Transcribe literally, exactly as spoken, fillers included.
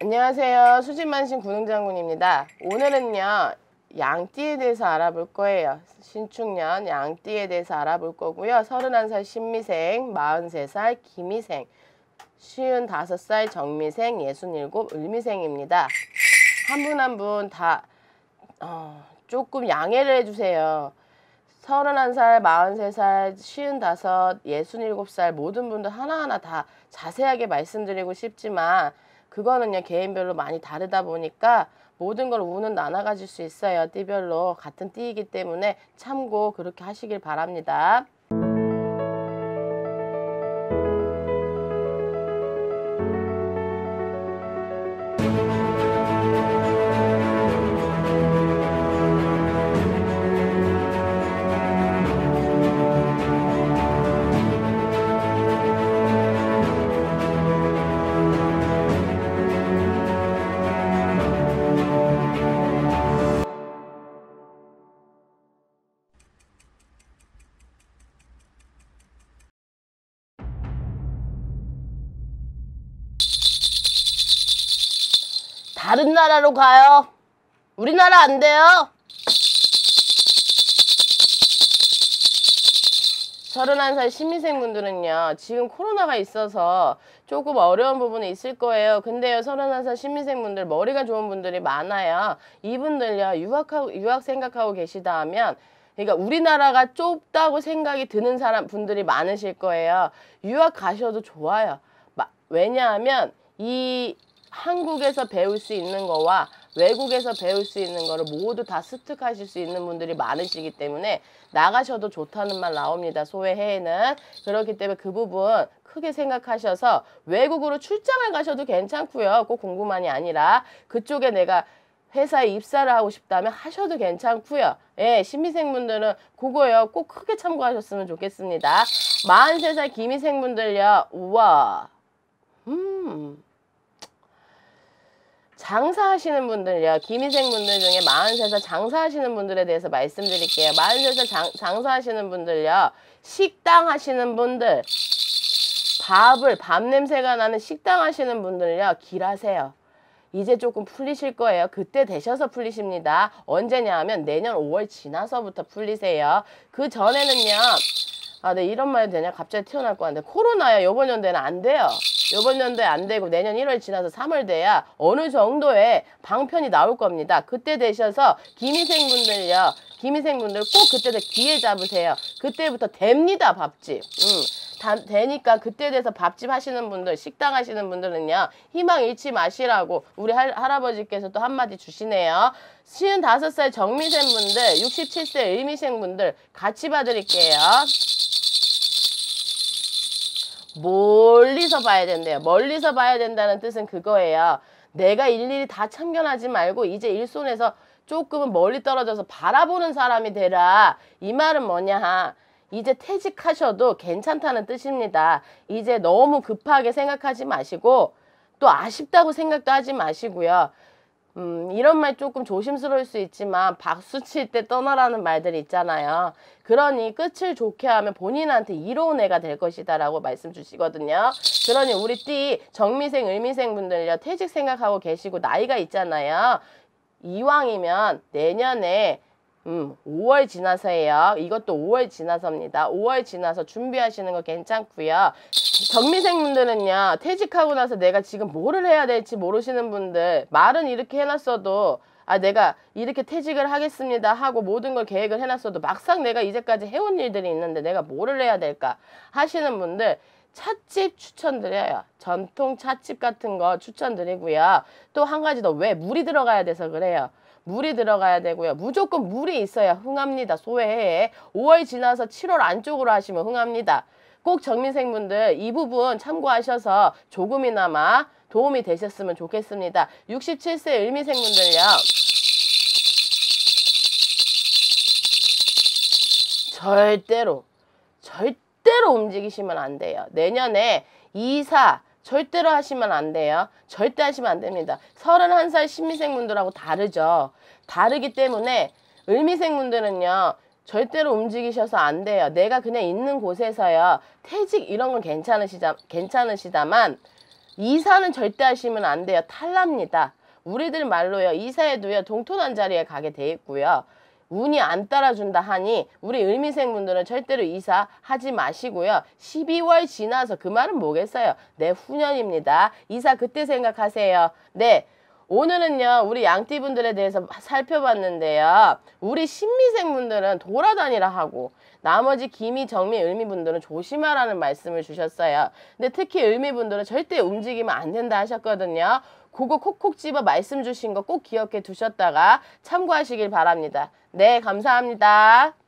안녕하세요. 수진만신 군웅장군입니다. 오늘은요 양띠에 대해서 알아볼 거예요. 신축년 양띠에 대해서 알아볼 거고요. 서른한 살 신미생, 마흔세 살 기미생, 쉰다섯 살 정미생, 예순일곱 을미생입니다. 한 분 한 분 다 어, 조금 양해를 해주세요. 서른한 살, 마흔세 살, 쉰다섯, 예순일곱 살 모든 분들 하나하나 다 자세하게 말씀드리고 싶지만 그거는요 개인별로 많이 다르다 보니까 모든 걸 우는 나눠 가질 수 있어요. 띠별로 같은 띠이기 때문에 참고 그렇게 하시길 바랍니다. 다른 나라로 가요. 우리나라 안 돼요. 서른한 살 신미생분들은요 지금 코로나가 있어서 조금 어려운 부분이 있을 거예요. 근데요 서른한 살 신미생분들 머리가 좋은 분들이 많아요. 이분들요 유학하고 유학 생각하고 계시다 하면 그러니까 우리나라가 좁다고 생각이 드는 사람 분들이 많으실 거예요. 유학 가셔도 좋아요. 왜냐하면 이 한국에서 배울 수 있는 거와 외국에서 배울 수 있는 거를 모두 다 습득하실 수 있는 분들이 많으시기 때문에 나가셔도 좋다는 말 나옵니다. 소외해에는. 그렇기 때문에 그 부분 크게 생각하셔서 외국으로 출장을 가셔도 괜찮고요. 꼭 공부만이 아니라 그쪽에 내가 회사에 입사를 하고 싶다면 하셔도 괜찮고요. 예, 신미생분들은 그거요. 꼭 크게 참고하셨으면 좋겠습니다. 마흔세 살 기미생분들요. 우와. 음... 장사하시는 분들요. 기미생분들 중에 마흔세 살 장사하시는 분들에 대해서 말씀드릴게요. 마흔세 살 장, 장사하시는 분들요. 식당 하시는 분들, 밥을, 밥 냄새가 나는 식당 하시는 분들요. 길하세요. 이제 조금 풀리실 거예요. 그때 되셔서 풀리십니다. 언제냐 하면 내년 오월 지나서부터 풀리세요. 그 전에는요. 아, 네, 이런 말 되냐? 갑자기 튀어나올 것 같은데. 코로나야. 요번 연도에는 안 돼요. 요번 연도에 안 되고 내년 일월 지나서 삼월 돼야 어느 정도의 방편이 나올 겁니다. 그때 되셔서 기미생분들요. 기미생분들 꼭 그때 기회 잡으세요. 그때부터 됩니다. 밥집. 음, 다 되니까 그때 돼서 밥집 하시는 분들, 식당 하시는 분들은요. 희망 잃지 마시라고 우리 할, 할아버지께서 또 한마디 주시네요. 쉰다섯 살 정미생분들, 육십칠 세 을미생분들 같이 봐드릴게요. 멀리서 봐야 된대요. 멀리서 봐야 된다는 뜻은 그거예요. 내가 일일이 다 참견하지 말고 이제 일손에서 조금은 멀리 떨어져서 바라보는 사람이 되라. 이 말은 뭐냐. 이제 퇴직하셔도 괜찮다는 뜻입니다. 이제 너무 급하게 생각하지 마시고 또 아쉽다고 생각도 하지 마시고요. 음, 이런 말 조금 조심스러울 수 있지만 박수 칠 때 떠나라는 말들이 있잖아요. 그러니 끝을 좋게 하면 본인한테 이로운 애가 될 것이다 라고 말씀 주시거든요. 그러니 우리 띠 정미생, 을미생 분들요. 퇴직 생각하고 계시고 나이가 있잖아요. 이왕이면 내년에 음, 오월 지나서예요. 이것도 오월 지나서입니다. 오월 지나서 준비하시는 거 괜찮고요. 정미생분들은요. 퇴직하고 나서 내가 지금 뭐를 해야 될지 모르시는 분들 말은 이렇게 해놨어도 아 내가 이렇게 퇴직을 하겠습니다 하고 모든 걸 계획을 해놨어도 막상 내가 이제까지 해온 일들이 있는데 내가 뭐를 해야 될까 하시는 분들 찻집 추천드려요. 전통 찻집 같은 거 추천드리고요. 또 한 가지 더 왜 물이 들어가야 돼서 그래요. 물이 들어가야 되고요. 무조건 물이 있어야 흥합니다. 소외해. 오월 지나서 칠월 안쪽으로 하시면 흥합니다. 꼭 정미생분들 이 부분 참고하셔서 조금이나마 도움이 되셨으면 좋겠습니다. 육십칠 세 을미생분들요. 절대로 절대로 움직이시면 안 돼요. 내년에 이사 절대로 하시면 안 돼요. 절대 하시면 안 됩니다. 서른한 살 신미생분들하고 다르죠. 다르기 때문에 을미생분들은요. 절대로 움직이셔서 안 돼요. 내가 그냥 있는 곳에서요. 퇴직 이런 건 괜찮으시다, 괜찮으시다만 이사는 절대 하시면 안 돼요. 탈납니다. 우리들 말로요. 이사에도요. 동토난 자리에 가게 돼 있고요. 운이 안 따라준다 하니 우리 을미생분들은 절대로 이사 하지 마시고요. 십이월 지나서 그 말은 뭐겠어요. 내후년입니다. 이사 그때 생각하세요. 네. 오늘은요. 우리 양띠분들에 대해서 살펴봤는데요. 우리 신미생분들은 돌아다니라 하고 나머지 기미, 정미, 을미분들은 조심하라는 말씀을 주셨어요. 근데 특히 을미분들은 절대 움직이면 안 된다 하셨거든요. 그거 콕콕 집어 말씀 주신 거 꼭 기억해 두셨다가 참고하시길 바랍니다. 네, 감사합니다.